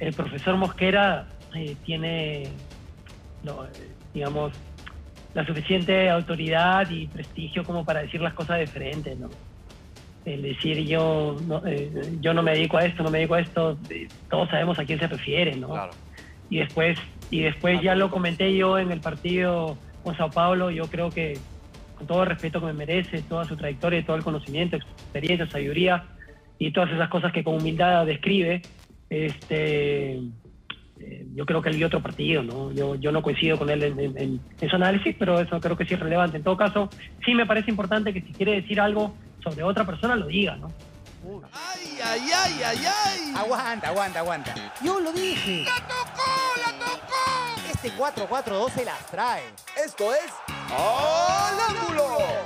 el profesor Mosquera tiene, digamos, la suficiente autoridad y prestigio como para decir las cosas de frente, ¿no? El decir yo no me dedico a esto, no me dedico a esto, todos sabemos a quién se refiere, ¿no? Claro. Y después ya lo comenté yo en el partido con Sao Paulo. Yo creo que, con todo el respeto que me merece, toda su trayectoria, todo el conocimiento, experiencia, sabiduría y todas esas cosas que con humildad describe, yo creo que él vio otro partido, ¿no? Yo no coincido con él en su análisis, pero eso creo que sí es relevante. En todo caso, sí me parece importante que si quiere decir algo sobre otra persona, lo diga, ¿no? ¡Ay, ay, ay, ay, ay! Aguanta. Yo lo dije. ¡La tocó! Este 4-4-2 se las trae. Esto es ¡Al ángulo!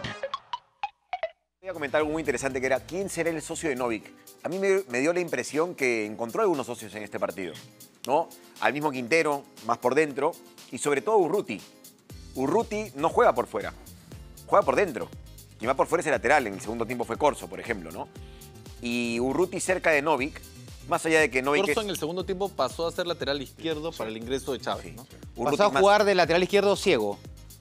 Voy a comentar algo muy interesante que era ¿quién será el socio de Novik? A mí me dio la impresión que encontró algunos socios en este partido, ¿no? Al mismo Quintero, más por dentro, y sobre todo Urruti. Urruti no juega por fuera, juega por dentro. Quien va por fuera es el lateral, en el segundo tiempo fue Corso, por ejemplo, ¿no? Y Urruti cerca de Novik, más allá de que Novik Corso en el segundo tiempo pasó a ser lateral izquierdo para el ingreso de Chávez, ¿no? Pasó a jugar de lateral izquierdo ciego.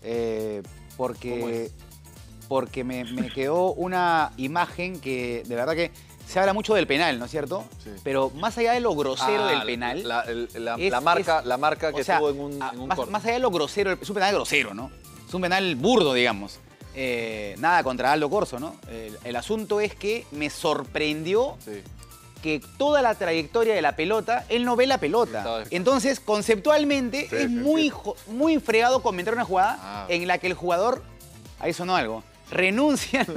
¿Cómo Porque me quedó una imagen que de verdad que se habla mucho del penal, ¿no es cierto? Sí. Pero más allá de lo grosero del penal... La marca que tuvo en un corner. Más allá de lo grosero, es un penal grosero, ¿no? Es un penal burdo, digamos. Nada contra Aldo Corso, ¿no? El asunto es que me sorprendió que toda la trayectoria de la pelota, él no ve la pelota. Entonces, conceptualmente, es muy fregado comentar una jugada en la que el jugador, ahí sonó algo, renuncia,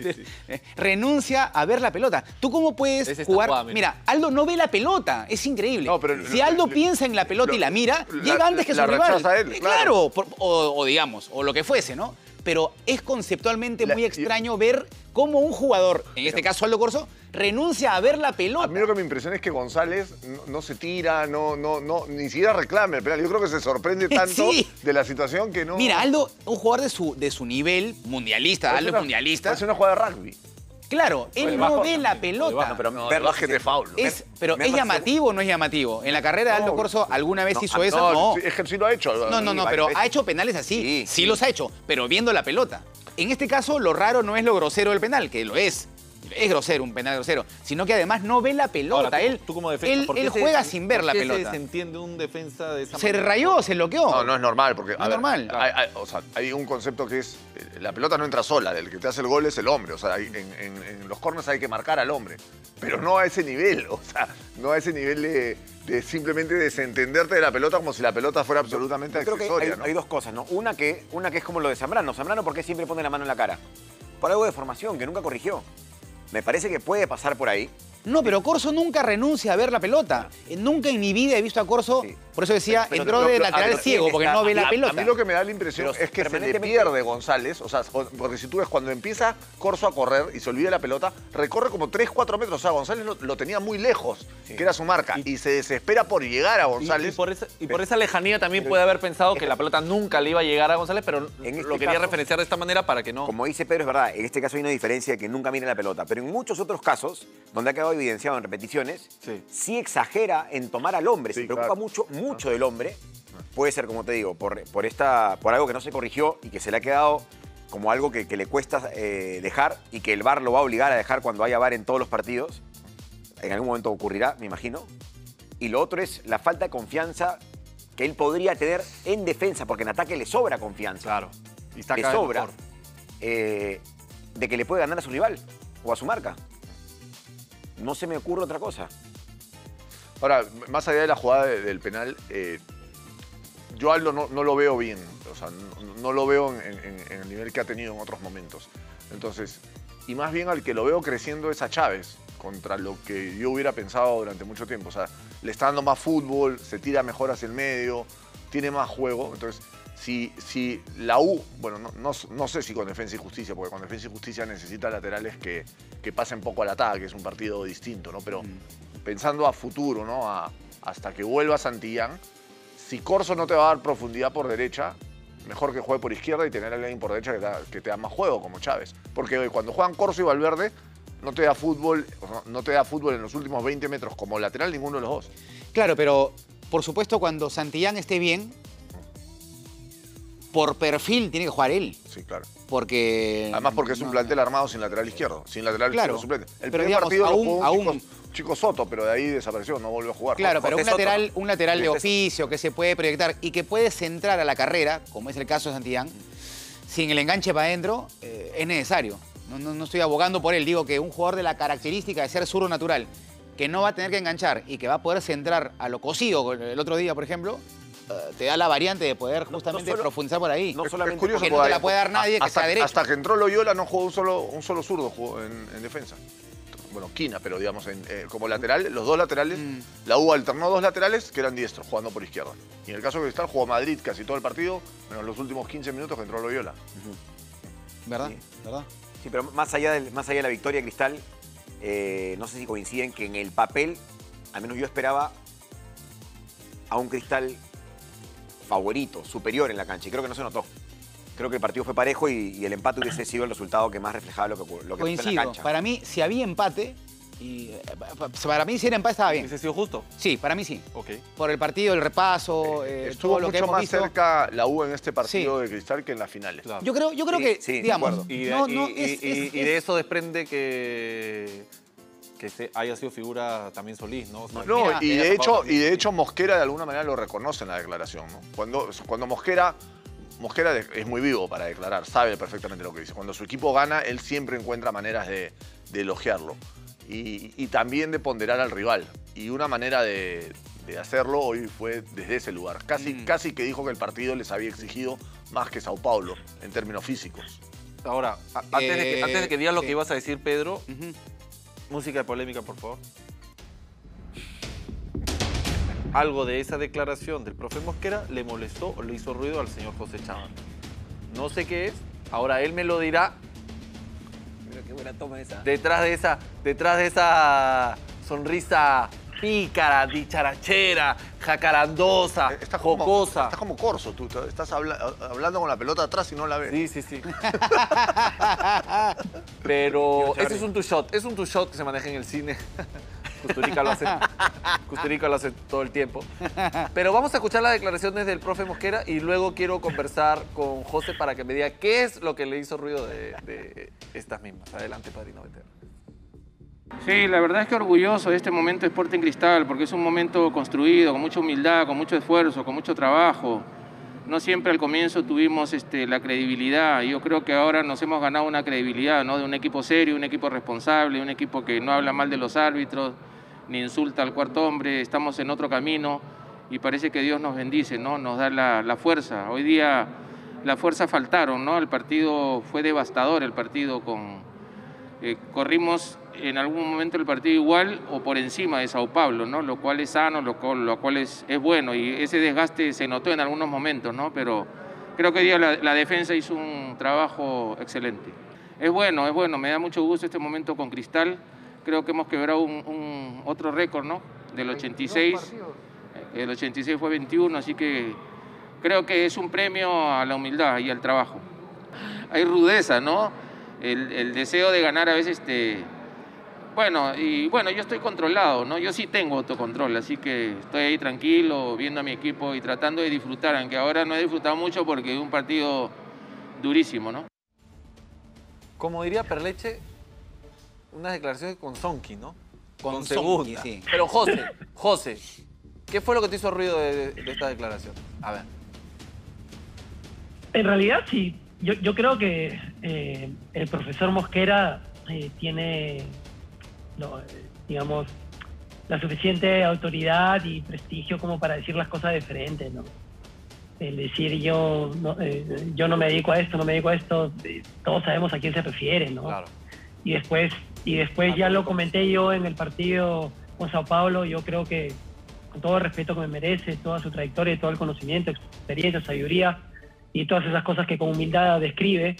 renuncia a ver la pelota. ¿Tú cómo puedes jugar? Jugada, mira, Aldo no ve la pelota, es increíble. No, pero si Aldo piensa en la pelota y la mira, llega antes que su rival. rechaza él, claro, o digamos, o lo que fuese, ¿no? Pero es conceptualmente muy extraño ver cómo un jugador, en este caso Aldo Corso, renuncia a ver la pelota. A mí lo que me impresiona es que González no se tira, ni siquiera reclama el penal. Yo creo que se sorprende tanto de la situación que no... Mira, Aldo, un jugador de su nivel mundialista, Aldo es mundialista. Es una jugada de rugby. Claro, él no ve la pelota. Bájate foul. Pero ¿es llamativo o no es llamativo? En la carrera de Aldo Corso, ¿alguna vez hizo eso? No, es que sí lo ha hecho. No, pero ha hecho penales así. Sí los ha hecho, pero viendo la pelota. En este caso, lo raro no es lo grosero del penal, que lo es. Es grosero, un penal grosero, sino que además no ve la pelota. Ahora, tú como defensa, él juega sin ver la pelota. ¿Por qué se entiende un defensa de esa Se manera? rayó, se bloqueó. No es normal, porque No es normal. O sea, hay un concepto que es, la pelota no entra sola, el que te hace el gol es el hombre. O sea, en los corners hay que marcar al hombre, pero no a ese nivel, o sea, no a ese nivel de simplemente desentenderte de la pelota como si la pelota fuera absolutamente accesoria. Creo que hay dos cosas, ¿no? Una que es como lo de Zambrano. Zambrano, ¿por qué siempre pone la mano en la cara? Por algo de formación, que nunca corrigió. Me parece que puede pasar por ahí. No, pero Corso nunca renuncia a ver la pelota. Nunca en mi vida he visto a Corso, por eso decía, entró de lateral ciego, porque no ve la pelota. A mí lo que me da la impresión es que se le pierde González, o sea, porque si tú ves cuando empieza Corso a correr y se olvida la pelota, recorre como 3-4 metros, o sea, González lo tenía muy lejos, que era su marca, y se desespera por llegar a González. Y por esa lejanía también puede haber pensado que la pelota nunca le iba a llegar a González, pero lo quería referenciar de esta manera para que no... Como dice Pedro, es verdad, en este caso hay una diferencia de que nunca mira la pelota, pero en muchos otros casos, donde ha quedado evidenciado en repeticiones, sí exagera en tomar al hombre, se preocupa mucho del hombre. Puede ser, como te digo, por algo que no se corrigió y que se le ha quedado como algo que le cuesta dejar y que el VAR lo va a obligar a dejar cuando haya VAR en todos los partidos. En algún momento ocurrirá, me imagino. Y lo otro es la falta de confianza que él podría tener en defensa, porque en ataque le sobra confianza. Claro. Y está le cada vez sobra mejor. De que le puede ganar a su rival o a su marca. No se me ocurre otra cosa. Ahora, más allá de la jugada del penal, yo a Aldo no lo veo bien. O sea, no lo veo en el nivel que ha tenido en otros momentos. Entonces, y más bien al que lo veo creciendo es a Chávez, contra lo que yo hubiera pensado durante mucho tiempo. O sea, le está dando más fútbol, se tira mejor hacia el medio, tiene más juego. Entonces, si la U, bueno, no sé si con Defensa y Justicia, porque con Defensa y Justicia necesita laterales que pasen poco al ataque, es un partido distinto, ¿no? Pero pensando a futuro, ¿no? Hasta que vuelva Santillán, si Corso no te va a dar profundidad por derecha, mejor que juegue por izquierda y tener a alguien por derecha que te da más juego, como Chávez. Porque cuando juegan Corso y Valverde, no te da fútbol en los últimos 20 metros como lateral ninguno de los dos. Claro, pero por supuesto cuando Santillán esté bien, por perfil tiene que jugar él. Sí, claro. Porque... Además porque es un plantel armado sin lateral izquierdo, sin lateral izquierdo suplente. El pero primer digamos, partido lo jugó aún un chico Soto, pero de ahí desapareció, no volvió a jugar. Claro, pero José un lateral de oficio que se puede proyectar y que puede centrar a la carrera, como es el caso de Santillán, sin el enganche para adentro, es necesario. No estoy abogando por él, digo que un jugador de la característica de ser zurdo natural, que no va a tener que enganchar y que va a poder centrar a lo cosido el otro día, por ejemplo, te da la variante de poder justamente profundizar por ahí. No solamente es curioso porque no te la puede dar nadie que sea derecho. Hasta que entró Loyola no jugó un solo zurdo jugó en defensa. Bueno, Quina, pero digamos, como lateral, los dos laterales, la U alternó dos laterales que eran diestros, jugando por izquierda. Y en el caso de Cristal jugó Madrid casi todo el partido, menos los últimos 15 minutos que entró Loyola. ¿Verdad? Sí. ¿Verdad? Sí, pero más allá de la victoria de Cristal, no sé si coinciden que en el papel, al menos yo esperaba a un Cristal favorito, superior en la cancha, y creo que no se notó. Creo que el partido fue parejo y el empate hubiese sido el resultado que más reflejaba lo que pasó en la cancha. Para mí, si había empate, para mí si era empate estaba bien. ¿Hubiese sido justo? Sí, para mí sí. Ok. Por el partido, el repaso, estuvo todo lo que mucho hemos más visto. cerca la U en este partido de Cristal que en las finales. Claro. Yo creo que, sí, digamos, Y de eso desprende que haya sido figura también Solís, ¿no? O sea, No, Mira, y de hecho Mosquera de alguna manera lo reconoce en la declaración, ¿no? Cuando Mosquera es muy vivo para declarar, sabe perfectamente lo que dice. Cuando su equipo gana, él siempre encuentra maneras de elogiarlo y también de ponderar al rival. Y una manera de hacerlo hoy fue desde ese lugar. Casi que dijo que el partido les había exigido más que Sao Paulo en términos físicos. Ahora, antes de que digas lo sí. que ibas a decir, Pedro, música de polémica, por favor. Algo de esa declaración del profe Mosquera le molestó o le hizo ruido al señor José Chávez. No sé qué es, ahora él me lo dirá. Pero qué buena toma esa. Detrás de esa sonrisa pícara, dicharachera, jacarandosa, jocosa. Estás como Corso, tú estás hablando con la pelota atrás y no la ves. Sí. Pero ese es un two-shot, que se maneja en el cine. Kusturica lo hace todo el tiempo. Pero vamos a escuchar las declaraciones del profe Mosquera y luego quiero conversar con José para que me diga qué es lo que le hizo ruido de estas mismas. Adelante, padrino veterano. Sí, la verdad es que orgulloso de este momento de Sporting Cristal, porque es un momento construido, con mucha humildad, con mucho esfuerzo, con mucho trabajo. No siempre al comienzo tuvimos la credibilidad. Yo creo que ahora nos hemos ganado una credibilidad, ¿no? De un equipo serio, un equipo responsable, un equipo que no habla mal de los árbitros, ni insulta al cuarto hombre. Estamos en otro camino y parece que Dios nos bendice, ¿no? Nos da la fuerza. Hoy día la fuerza faltaron, ¿no? El partido fue devastador, el partido corrimos en algún momento el partido igual o por encima de Sao Paulo, ¿no? Lo cual es sano, lo cual es bueno y ese desgaste se notó en algunos momentos, ¿no? Pero creo que hoy día la defensa hizo un trabajo excelente. Es bueno, me da mucho gusto este momento con Cristal. Creo que hemos quebrado otro récord, ¿no? Del 86. El 86 fue 21, así que creo que es un premio a la humildad y al trabajo. Hay rudeza, ¿no? El deseo de ganar a veces Bueno, yo estoy controlado, ¿no? Yo sí tengo autocontrol, así que estoy ahí tranquilo, viendo a mi equipo y tratando de disfrutar, aunque ahora no he disfrutado mucho porque es un partido durísimo, ¿no? Como diría Perleche, unas declaraciones con Sonki, ¿no? Con Sonki, segunda. sí. Pero José, ¿qué fue lo que te hizo ruido de esta declaración? A ver. En realidad sí, yo creo que el profesor Mosquera tiene, digamos, la suficiente autoridad y prestigio como para decir las cosas de frente, ¿no? El decir yo no me dedico a esto, todos sabemos a quién se refiere, ¿no? Claro. Y después ya lo comenté yo en el partido con Sao Paulo, yo creo que con todo el respeto que me merece, toda su trayectoria, todo el conocimiento, experiencia, sabiduría y todas esas cosas que con humildad describe,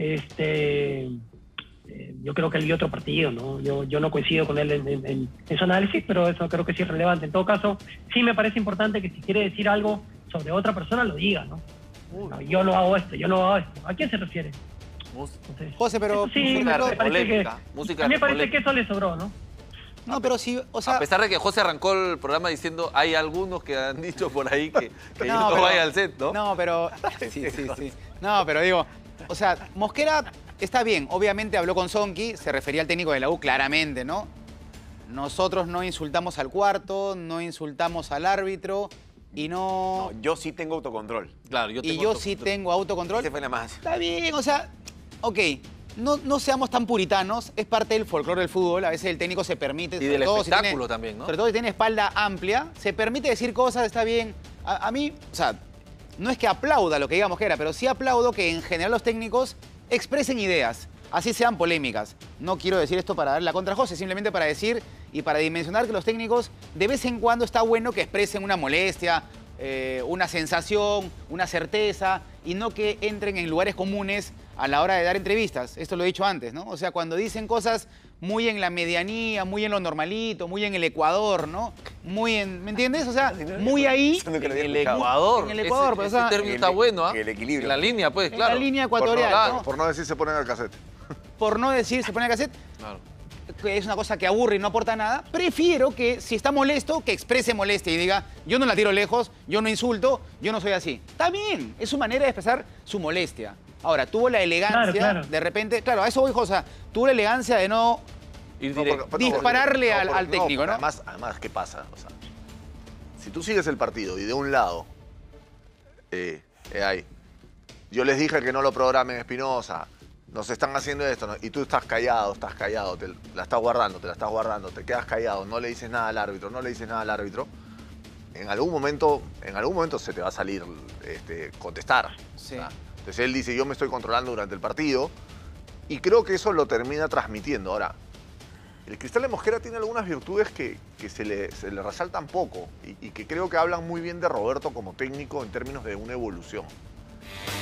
yo creo que él dio otro partido, ¿no? Yo no coincido con él en su análisis, pero eso creo que sí es relevante. En todo caso, sí me parece importante que si quiere decir algo sobre otra persona, lo diga, ¿no? No, yo no hago esto. ¿A quién se refiere? Entonces, José, pero sí, me parece que eso le sobró, ¿no? No, pero sí, o sea... A pesar de que José arrancó el programa diciendo, hay algunos que han dicho por ahí que No, no pero- vaya al set, ¿no? No, pero... Sí. No, pero digo, o sea, Mosquera está bien. Obviamente habló con Sonki, se refería al técnico de la U claramente, ¿no? Nosotros no insultamos al cuarto, no insultamos al árbitro y no... No, yo sí tengo autocontrol. Claro, yo y tengo yo otro- sí tengo autocontrol. Ese fue la más. Está bien, o sea, ok, no seamos tan puritanos, es parte del folclore del fútbol, a veces el técnico se permite... Y sobre del todo si espectáculo tiene- también, ¿no? Sobre todo si tiene espalda amplia, se permite decir cosas, está bien. A mí, o sea, no es que aplauda lo que diga Mosquera, pero sí aplaudo que en general los técnicos expresen ideas, así sean polémicas. No quiero decir esto para dar la contra a José, simplemente para decir y para dimensionar que los técnicos de vez en cuando está bueno que expresen una molestia, una sensación, una certeza y no que entren en lugares comunes a la hora de dar entrevistas. Esto lo he dicho antes, ¿no? O sea, cuando dicen cosas muy en la medianía, muy en lo normalito, muy en el Ecuador, ¿no? Muy en, ¿me entiendes? O sea, muy ahí, Eso nunca lo había El escuchado. Ecuador. En el Ecuador, pues, o sea, ese término el- está bueno, ¿ah? el equilibrio. En la línea, pues, en claro. la línea Por no, ecuatorial, ¿no? por no decir se ponen al cassette. Por no decir, se pone a cassette, Claro. que es una cosa que aburre y no aporta nada, prefiero que si está molesto, que exprese molestia y diga, yo no la tiro lejos, yo no insulto, yo no soy así. Está bien, es su manera de expresar su molestia. Ahora, tuvo la elegancia, Claro. de repente, claro, a eso voy, José, tuvo la elegancia de no... Ir No, directo. Dispararle al técnico, ¿no? Además, ¿qué pasa? O sea, si tú sigues el partido y de un lado, ahí, yo les dije que no lo programen Espinosa, nos están haciendo esto, ¿no? Y tú estás callado, te la estás guardando, te quedas callado, no le dices nada al árbitro, en algún momento se te va a salir contestar. Sí. O sea, entonces él dice, yo me estoy controlando durante el partido y creo que eso lo termina transmitiendo. Ahora, el Cristal de Mosquera tiene algunas virtudes que se le resaltan poco y que creo que hablan muy bien de Roberto como técnico en términos de una evolución.